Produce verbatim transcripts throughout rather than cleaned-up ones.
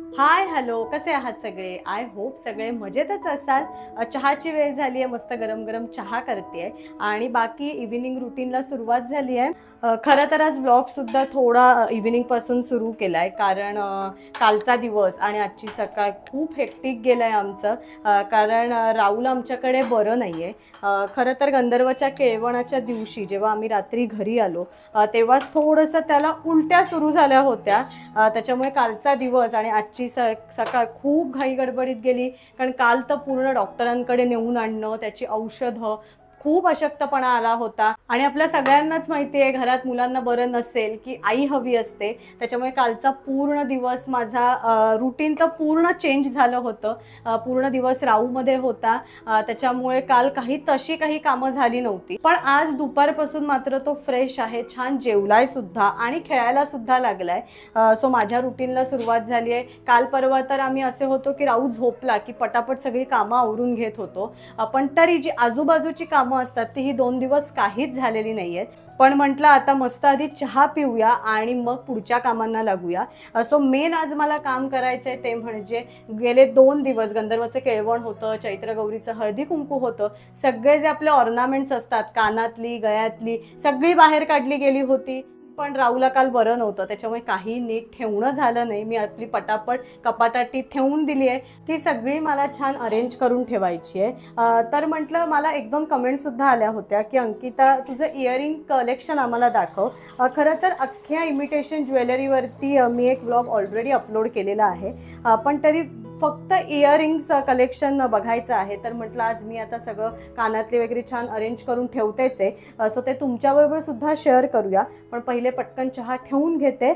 Hi hello, कसे आहात सगळे? आय होप सगळे मजेतच असाल. अ, चहाची वेळ झाली आहे, मस्त गरम गरम चहा करते आणि बाकी इव्हिनिंग रुटीनला सुरुवात झाली आहे. अ, खरं तर आज व्लॉगसुद्धा थोडा अ, इव्हिनिंगपासून सुरू केला आहे, कारण अ, कालचा दिवस आणि आजची सकाळ खूप हेक्टिक गेलं आहे आमचं. अ, कारण अ, राहुल आमच्याकडे बरं नाही आहे. खरं तर गंधर्वच्या केळवणाच्या दिवशी जेव्हा आम्ही रात्री घरी आलो अ, तेव्हाच थोडंसं त्याला उलट्या सुरू झाल्या होत्या. अ, त्याच्यामुळे कालचा दिवस आणि आजची स सकाळ खूप घाई गडबडीत गेली. कारण काल तर पूर्ण डॉक्टरांकडे नेऊन आणणं, त्याची औषधं, खूप अशक्तपणा आला होता आणि आपल्या सगळ्यांनाच माहिती आहे घरात मुलांना बरं नसेल की आई हवी असते. त्याच्यामुळे कालचा पूर्ण दिवस माझा रुटीन तर पूर्ण चेंज झालं होतं. अ, पूर्ण दिवस राहूमध्ये होता. अ, त्याच्यामुळे काल काही तशी काही कामं झाली नव्हती. पण आज दुपारपासून मात्र तो फ्रेश आहे, छान जेवलाय सुद्धा आणि खेळायला सुद्धा लागलाय. सो माझ्या रुटीनला सुरुवात झाली आहे. काल परवा तर आम्ही असे होतो की राहू झोपला की पटापट सगळी कामं आवरून घेत होतो. पण तरी जी आजूबाजूची कामं असतात ती ही दोन दिवस काहीच झालेली नाही आहेत. पण म्हटलं आता मस्त आधी चहा पिऊया आणि मग पुढच्या कामांना लागूया. सो मेन आज मला काम करायचं आहे ते म्हणजे गेले दोन दिवस गंधर्वचं केळवण होतं, चैत्रगौरीचं हळदी कुंकू होतं. सगळे जे आपले ऑर्नामेंट्स असतात, कानातली, गळ्यातली, सगळी बाहेर काढली गेली होती. पण राहूला काल बरं नव्हतं, त्याच्यामुळे काही नीट ठेवणं झालं नाही. मी आपली पटापट कपाटाटी ठेवून दिली आहे. ती सगळी मला छान अरेंज करून ठेवायची आहे. तर म्हटलं, मला एक दोन कमेंट्ससुद्धा आल्या होत्या की अंकिता तुझं इयरिंग कलेक्शन आम्हाला दाखव. खरं तर अख्ख्या इमिटेशन ज्वेलरीवरती मी एक व्लॉग ऑलरेडी अपलोड केलेला आहे. पण तरी फक्त इयरिंग्स कलेक्शन बघायचं आहे. तर म्हटलं आज मी आता सगळं कानातले वगैरे छान अरेंज करून ठेवतेच आहे. सो ते तुमच्याबरोबर सुद्धा शेअर करूया. पण पहिले पटकन चहा ठेवून घेते.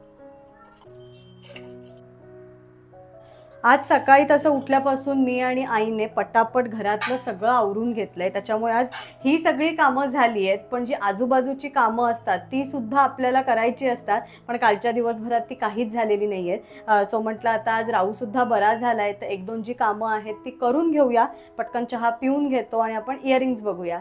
आज सकाळी तसं उठल्यापासून मी आणि आईने पटापट घरातलं सगळं आवरून घेतलंय. त्याच्यामुळे आज ही सगळी कामं झाली आहेत. पण जी आजूबाजूची कामं असतात ती सुद्धा आपल्याला करायची असतात. पण कालच्या दिवसभरात ती काहीच झालेली नाही आहेत. सो म्हटलं आता आज राहू सुद्धा बरा झालाय, तर एक दोन जी कामं आहेत ती करून घेऊया. पटकन चहा पिऊन घेतो आणि आपण इयरिंग्स बघूया.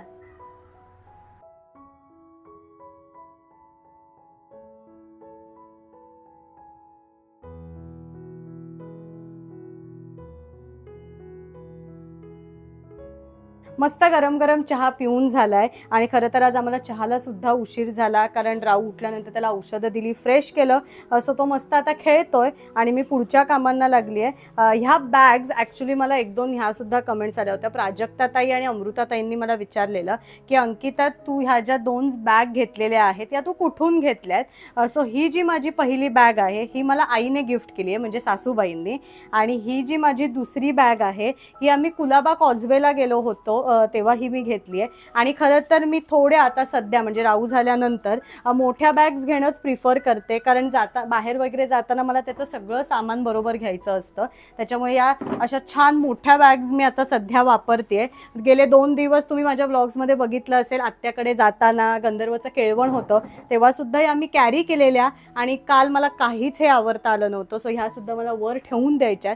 मस्त गरम गरम चहा पिऊन झालाय आणि खरं तर आज आम्हाला चहाला सुद्धा उशीर झाला, कारण राहू उठल्यानंतर त्याला औषधं दिली, फ्रेश केलं. सो तो मस्त आता खेळतोय आणि मी पुढच्या कामांना लागली आहे. ह्या बॅग्स ॲक्च्युली मला एक दोन ह्या सुद्धा कमेंट्स आल्या होत्या. प्राजक्ताताई आणि अमृताताईंनी मला विचारलेलं की अंकिता तू ह्या ज्या दोन बॅग घेतलेल्या आहेत या तू कुठून घेतल्यात. सो ही जी माझी पहिली बॅग आहे ही मला आईने गिफ्ट केली आहे, म्हणजे सासूबाईंनी. आणि ही जी माझी दुसरी बॅग आहे ही आम्ही कुलाबा कॉझवेला गेलो होतो तेव्हा ही मी घेतली आहे. आणि खरं तर मी थोड्या आता सध्या म्हणजे राहू झाल्यानंतर मोठ्या बॅग्स घेणंच प्रिफर करते, कारण जाता बाहेर वगैरे जाताना मला त्याचं सगळं सामान बरोबर घ्यायचं असतं. त्याच्यामुळे या अशा छान मोठ्या बॅग्स मी आता सध्या वापरते. गेले दोन दिवस तुम्ही माझ्या व्लॉग्समध्ये बघितलं असेल, आत्याकडे जाताना गंधर्वचं केळवण होतं तेव्हासुद्धा या मी कॅरी केलेल्या आणि काल मला काहीच हे आवरता आलं नव्हतं. सो ह्यासुद्धा मला वर ठेवून द्यायच्या.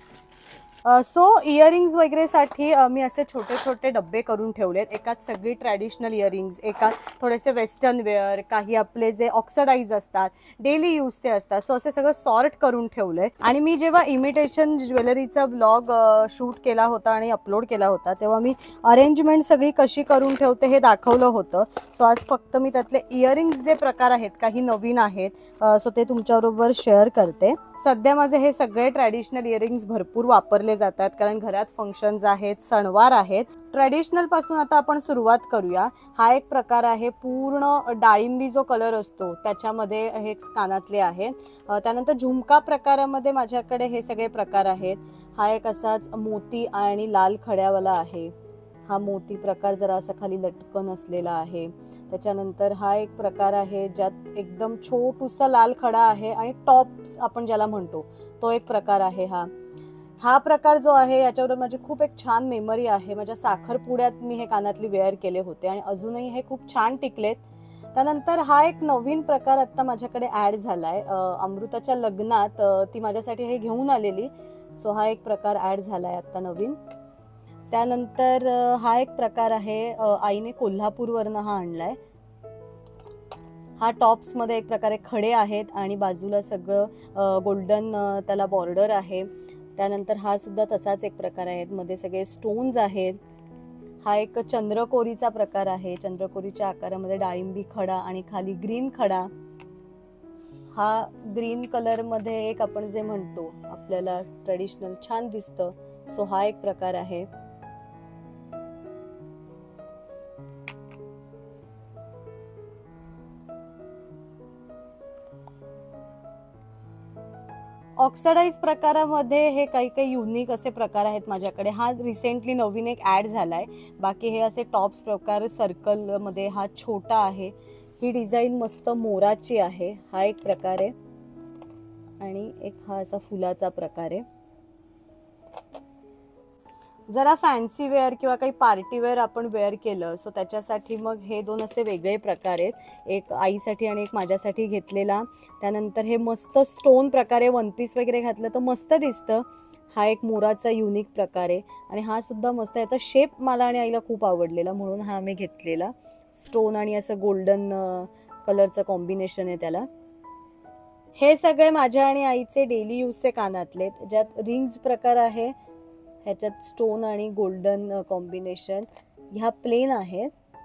सो इयरिंग्स वगैरेसाठी मी असे छोटे छोटे डब्बे करून ठेवलेत. एकात सगळी ट्रॅडिशनल इयरिंग्स, एकात थोडेसे वेस्टर्न वेअर, काही आपले जे ऑक्सिडाईज असतात, डेली यूजचे असतात. सो असे सगळं सॉर्ट करून ठेवलं आहे. आणि मी जेव्हा इमिटेशन ज्वेलरीचा व्लॉग शूट केला होता आणि अपलोड केला होता तेव्हा मी अरेंजमेंट सगळी कशी करून ठेवते हे दाखवलं होतं. सो आज फक्त मी त्यातले इयरिंग्स जे प्रकार आहेत काही नवीन आहेत सो ते तुमच्याबरोबर शेअर करते. सध्या माझे हे सगळे ट्रॅडिशनल इयरिंग्स भरपूर वापरले जातात, कारण घरात फंक्शन्स आहेत, सणवार आहेत. ट्रॅडिशनल पासून आता आपण सुरुवात करूया. हा एक प्रकार आहे, पूर्ण डाळिंबी जो कलर असतो त्याच्यामध्ये हे कानातले आहेत. त्यानंतर झुमका प्रकारामध्ये माझ्याकडे हे सगळे प्रकार आहेत. हा एक असाच मोती आणि लाल खड्यावाला आहे. हा मोती प्रकार जरा असा खाली लटकन असलेला आहे. त्याच्यानंतर हा एक प्रकार आहे ज्यात एकदम छोटूसा लाल खडा आहे आणि टॉप्स आपण ज्याला म्हणतो तो एक प्रकार आहे. हा हा प्रकार जो आहे याच्यावर माझी खूप एक छान मेमरी आहे. माझ्या साखरपुड्यात मी हे कानातली वेअर केले होते आणि अजूनही हे खूप छान टिकलेत. त्यानंतर हा एक नवीन प्रकार आता माझ्याकडे ॲड झालाय. अमृताच्या लग्नात ती माझ्यासाठी हे घेऊन आलेली. सो हा एक प्रकार ॲड झालाय आता नवीन. त्यानंतर हा एक प्रकार आहे, आईने कोल्हापूरवरनं हा आणलाय. हा टॉप्समध्ये एक प्रकारे खडे आहेत आणि बाजूला सगळं गोल्डन त्याला बॉर्डर आहे. त्यानंतर हा सुद्धा तसाच एक प्रकार आहे, मध्ये सगळे स्टोन्स आहेत. हा एक चंद्रकोरीचा प्रकार आहे, चंद्रकोरीच्या आकारामध्ये डाळिंबी खडा आणि खाली ग्रीन खडा. हा ग्रीन कलर मध्ये एक आपण जे म्हणतो आपल्याला ट्रेडिशनल छान दिसतं, सो हा एक प्रकार आहे. ऑक्सिडाइज प्रकारामध्ये हे काही काही युनिक असे प्रकार आहेत माझ्याकडे. हा रिसेंटली नवीन एक ॲड झालाय. बाकी हे असे टॉप्स प्रकार सर्कल मध्ये, हा छोटा आहे. ही डिझाईन मस्त मोराची आहे, हा एक प्रकार आहे. आणि एक हा असा फुलाचा प्रकार आहे. जरा फॅन्सी वेअर किंवा काही पार्टी वेअर आपण वेअर केलं सो त्याच्यासाठी मग हे दोन असे वेगळे प्रकार आहेत, एक आईसाठी आणि एक माझ्यासाठी घेतलेला. त्यानंतर हे मस्त स्टोन प्रकारे वन पीस वगैरे घातलं तर मस्त दिसतं. हा एक मोराचा युनिक प्रकार आहे आणि हा सुद्धा मस्त, याचा शेप मला आणि आईला खूप आवडलेला म्हणून हा मी घेतलेला. स्टोन आणि असं गोल्डन कलरचं कॉम्बिनेशन आहे त्याला. हे सगळे माझ्या आणि आईचे डेली यूजचे कानातले, ज्यात रिंग्स प्रकार आहे, ह्याच्यात स्टोन आणि गोल्डन कॉम्बिनेशन. ह्या प्लेन आहेत.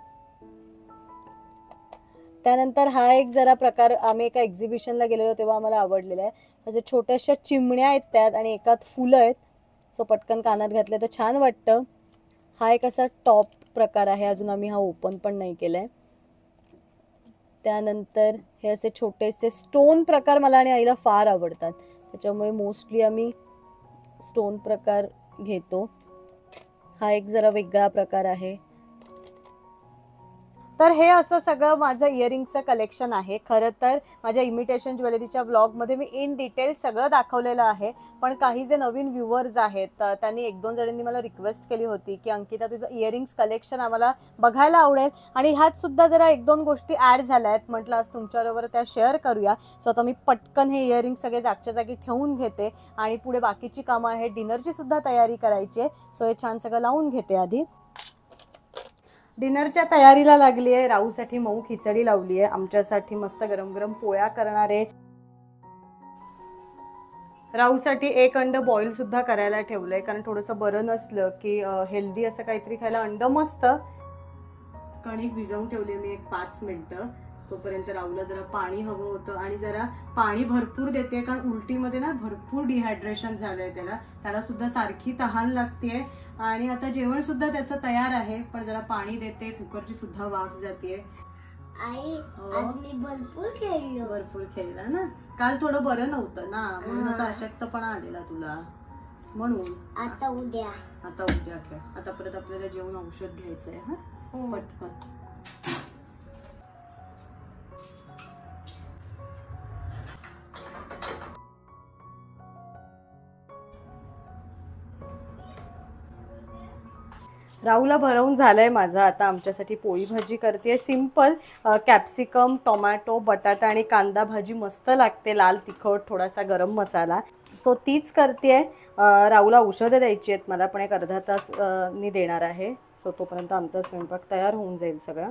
त्यानंतर हा एक जरा प्रकार आम्ही एका एक्झिबिशनला गेलेलो तेव्हा आम्हाला आवडलेला आहे. असे छोट्याशा चिमण्या आहेत त्यात आणि एकात फुलं आहेत, सो पटकन कानात घातले तर छान वाटतं. हा एक असा टॉप प्रकार आहे, अजून आम्ही हा ओपन पण नाही केलाय. त्यानंतर हे असे छोटेसे स्टोन प्रकार मला आणि आईला फार आवडतात, त्याच्यामुळे मोस्टली आम्ही स्टोन प्रकार घेतो. हा एक जरा वेगळा प्रकार आहे. तर हे असं सगळं माझं इयरिंगचं कलेक्शन आहे. खरं तर माझ्या इमिटेशन ज्वेलरीच्या व्लॉगमध्ये मी इन डिटेल सगळं दाखवलेलं आहे, पण काही जे नवीन व्ह्युअर्स आहेत त्यांनी एक दोन जणांनी मला रिक्वेस्ट केली होती की अंकिता तुझं इयरिंग्स कलेक्शन आम्हाला बघायला आवडेल आणि ह्यात सुद्धा जरा एक दोन गोष्टी ॲड झाल्या आहेत. म्हटलं आज तुमच्याबरोबर त्या शेअर करूया. सो आता मी पटकन हे इयरिंग्स सगळे जागच्या जागी ठेवून घेते आणि पुढे बाकीची कामं आहेत, डिनरची सुद्धा तयारी करायची आहे. सो हे छान सगळं लावून घेते. आधी डिनरच्या तयारीला लागली आहे. राहूसाठी मऊ खिचडी लावली आहे, आमच्यासाठी मस्त गरम गरम पोळ्या करणार आहे. राहूसाठी एक अंड बॉईल सुद्धा करायला ठेवलंय, कारण थोडंसं बरं नसलं की हेल्दी असं काहीतरी खायला अंड मस्त. कणिक भिजवून ठेवली मी एक पाच मिनिटं. तोपर्यंत राहूला जरा पाणी हवं होतं आणि जरा पाणी भरपूर देते, कारण उलटीमध्ये ना भरपूर डिहायड्रेशन झालंय त्याला, त्याला सुद्धा सारखी तहान लागतेय. आणि आता जेवण सुद्धा त्याचं तयार आहे, पण जरा पाणी देते, कुकरची सुद्धा वाफ जाते. आई आज मी भरपूर खेळलो. भरपूर खेळला ना, काल थोडं बरं नव्हतं ना म्हणून असा अशक्तपणा आलेला तुला, म्हणून. आता उद्या आता उद्या खेळ. आता परत आपल्याला जेवण औषध घ्यायचंय. हा पटकन. राहूला भरवून झालंय माझं. आता आमच्यासाठी पोळी भाजी करते, सिंपल कॅप्सिकम, टोमॅटो, बटाटा आणि कांदा भाजी मस्त लागते, लाल तिखट, थोडासा गरम मसाला. सो तीच करते. राहूला औषधं द्यायची आहेत मला, पण एक अर्धा तास नी देणार आहे. सो तोपर्यंत आमचा स्वयंपाक तयार होऊन जाईल सगळा.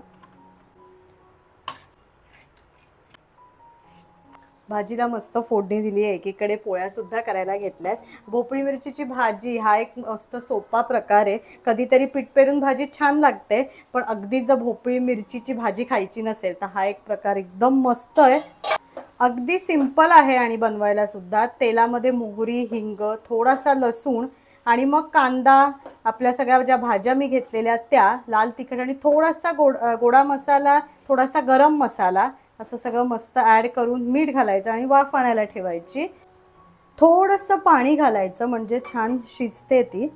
भाजीला मस्त फोडणी दिली आहे, एकीकडे पोळ्या सुद्धा करायला घेतल्यात. भोपळी मिरचीची भाजी हा एक मस्त सोपा प्रकार आहे. कधीतरी पीठ पेरून भाजी छान लागते, पण अगदी जर भोपळी मिरचीची भाजी खायची नसेल तर हा एक प्रकार एकदम मस्त आहे. अगदी सिंपल आहे आणि बनवायला सुद्धा. तेलामध्ये मोहरी, हिंग, थोडासा लसूण आणि मग कांदा, आपल्या सगळ्या ज्या भाज्या मी घेतलेल्या त्या, लाल तिखट आणि थोडासा गोड गोडा मसाला, थोडासा गरम मसाला, असं सगळं मस्त ॲड करून मीठ घालायचं आणि वाफ आणायला ठेवायची. थोडंसं पाणी घालायचं म्हणजे छान शिजते ती.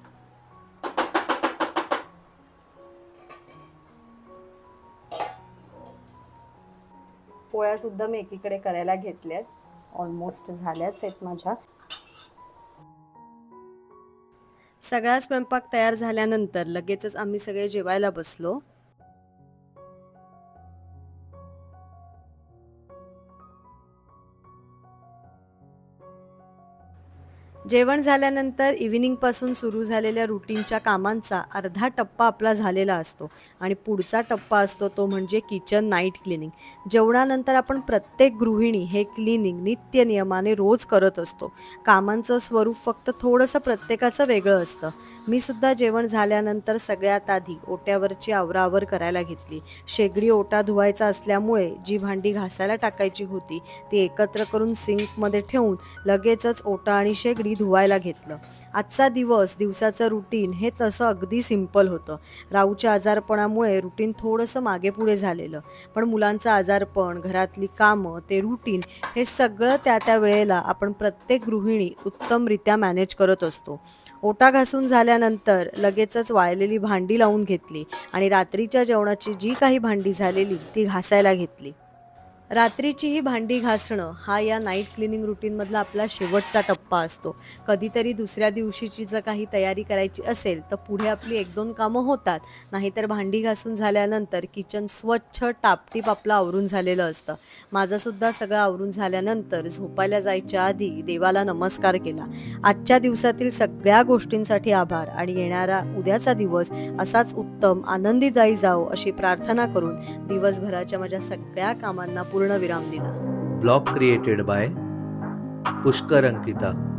पोळ्या सुद्धा मी एकीकडे करायला घेतल्यात, ऑलमोस्ट झाल्याच आहेत माझ्या. सगळा स्वयंपाक तयार झाल्यानंतर लगेचच आम्ही सगळे जेवायला बसलो. जेवण झाल्यानंतर इव्हिनिंगपासून सुरू झालेल्या रुटीनच्या कामांचा अर्धा टप्पा आपला झालेला असतो आणि पुढचा टप्पा असतो तो म्हणजे किचन नाईट क्लिनिंग. जेवणानंतर आपण प्रत्येक गृहिणी हे क्लिनिंग नित्य नियमाने रोज करत असतो. कामांचं स्वरूप फक्त थोडंसं प्रत्येकाचं वेगळं असतं. मी सुद्धा जेवण झाल्यानंतर सगळ्यात आधी ओट्यावरची आवराआवर करायला घेतली. शेगडी ओटा धुवायचा असल्यामुळे जी भांडी घासायला टाकायची होती ती एकत्र करून सिंकमध्ये ठेवून लगेचच ओटा आणि शेगडी धुवायला घेतलं. आजचा दिवस दिवसाचं रुटीन हे तसं अगदी सिंपल होतं. राऊच्या आजारपणामुळे रुटीन थोडंसं मागे पुढे झालेलं, पण मुलांचं आजारपण, घरातली कामं, ते रुटीन हे सगळं त्या त्या वेळेला आपण प्रत्येक गृहिणी उत्तमरित्या मॅनेज करत असतो. ओटा घासून झाल्यानंतर लगेचच वाळलेली भांडी लावून घेतली आणि रात्रीच्या जेवणाची जी काही भांडी झालेली ती घासायला घेतली. रात्रीची ही भांडी घासणं हा या नाईट क्लिनिंग रुटीनमधला आपला शेवटचा टप्पा असतो. कधीतरी दुसऱ्या दिवशीची जर काही तयारी करायची असेल तर पुढे आपली एक दोन कामं होतात, नाहीतर भांडी घासून झाल्यानंतर किचन स्वच्छ टापटीप आपलं आवरून झालेलं असतं. माझंसुद्धा सगळं आवरून झाल्यानंतर झोपायला जायच्या आधी देवाला नमस्कार केला. आजच्या दिवसातील सगळ्या गोष्टींसाठी आभार आणि येणारा उद्याचा दिवस असाच उत्तम आनंदीदायी जावो अशी प्रार्थना करून दिवसभराच्या माझ्या सगळ्या कामांना पूर्ण विराम दिला. Vlog created by Pushkar Ankita.